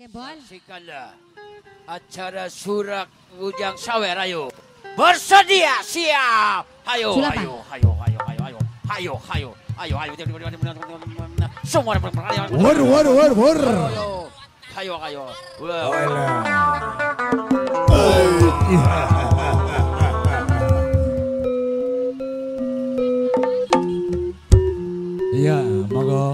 Oke, Bol. Saksikanlah acara Surak Bujang Sawer, ayo. Bersedia, siap. Ayo, Sulapan. ayo. Semua Wur. Ayo. Iya, monggo.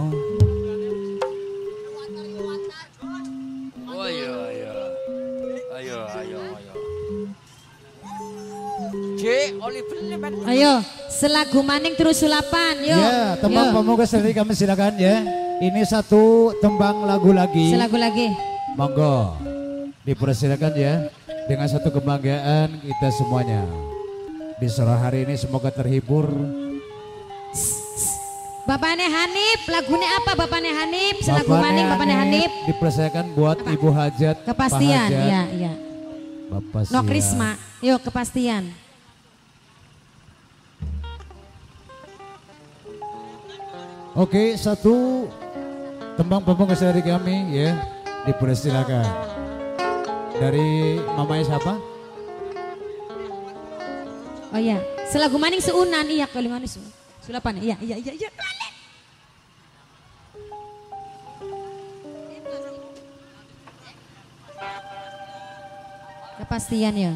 Ayo. Ayo, selagu maning terus sulapan, yuk. Ya, tembang pamungkas dari kami silakan ya. Ini satu tembang lagu lagi. Selagu lagi. Monggo. Dipersilakan ya. Dengan satu kebanggaan kita semuanya. Di sore hari ini semoga terhibur. Bapaknya Hanif, lagunya apa Bapaknya Hanif? Selagu maning Bapaknya Hanif. Dipersilakan buat Apa? Ibu Hajat. Kepastian, Pak Hajat, iya. Bapak No Sia. Krisma, yuk kepastian. Oke, satu tembang pamungkas dari kami ya. Dipersilakan. Dari mamanya siapa? Oh iya, selagu maning seunan, iya kali manis. Sulapan, iya. Kepastian ya.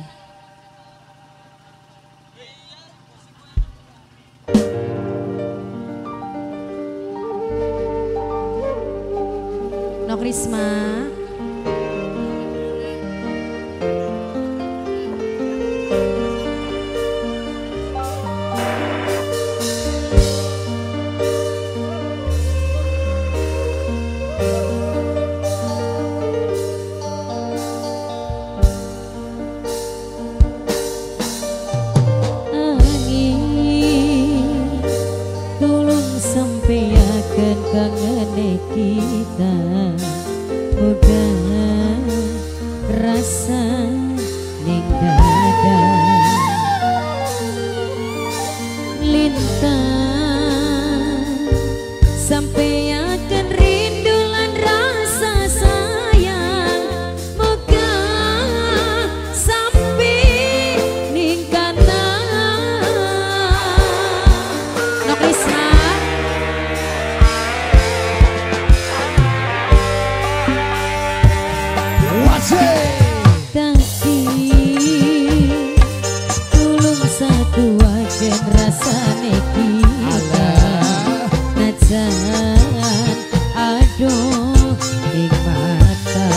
No Krisma. Kangen kita muga rasa ning dada lintang sampai akan rindu lan rasa sayang muga sampai ning kana no Krisma. Tapi tulung satu wajan rasane kita najan aduh ing mata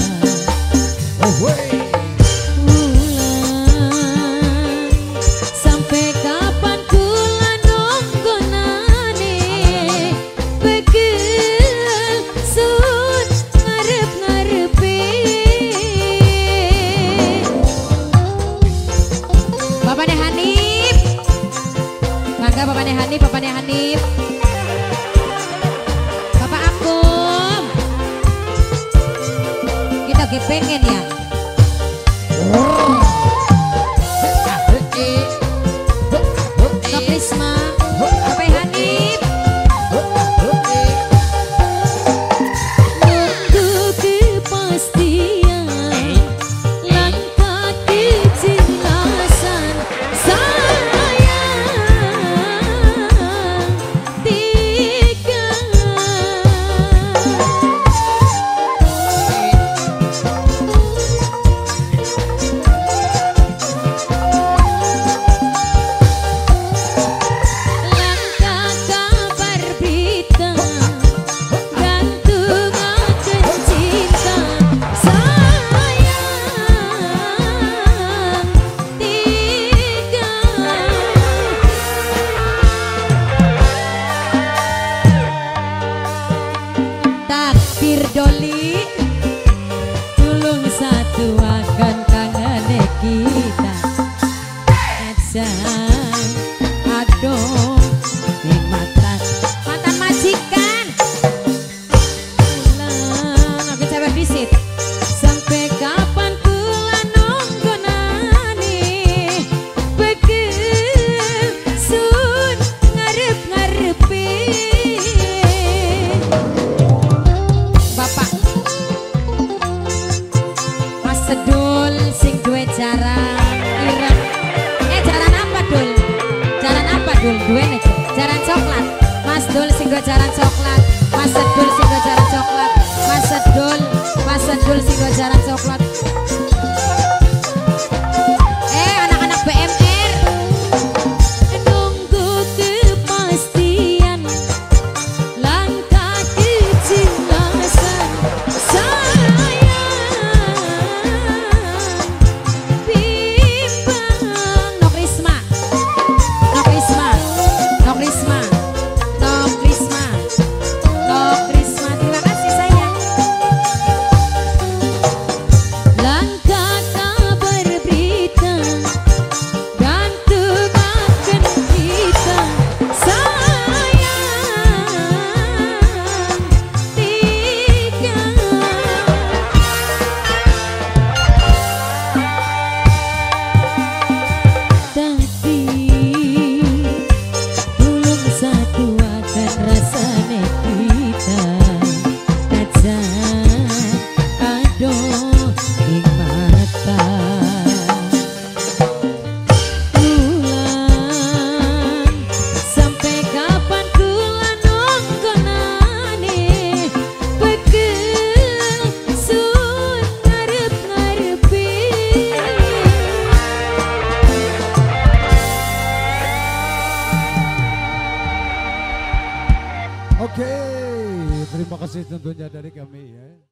ulang sampai kapan kula nunggonane pegel sun ngarep-ngarepe. Bapaknya Hanif, bangga Bapaknya Hanif, Bapak Akum, kita pengen ya. No Krisma, Bapaknya Hanif, untuk kepastian langkah kejelasan jaran ireng. Jaran apa Dul? Jaran apa Dul? Duene jaran coklat. Mas Dul singgo jaran coklat. Mas Sedul singgo jaran coklat. Mas Sedul singgo jaran coklat. Anak-anak BMR nunggu kepastian langkah kejelasan sayang bimbang. Nok Risma terima kasih sayang. Langkah kabar berita gantung akan kita sayang tiga. Tapi belum satu akan rasanya kita kacan aduh ing mata ulang sampai kapan kula nongkonane pegel sun ngarep-ngarepe. Oke, terima kasih tentunya dari kami ya.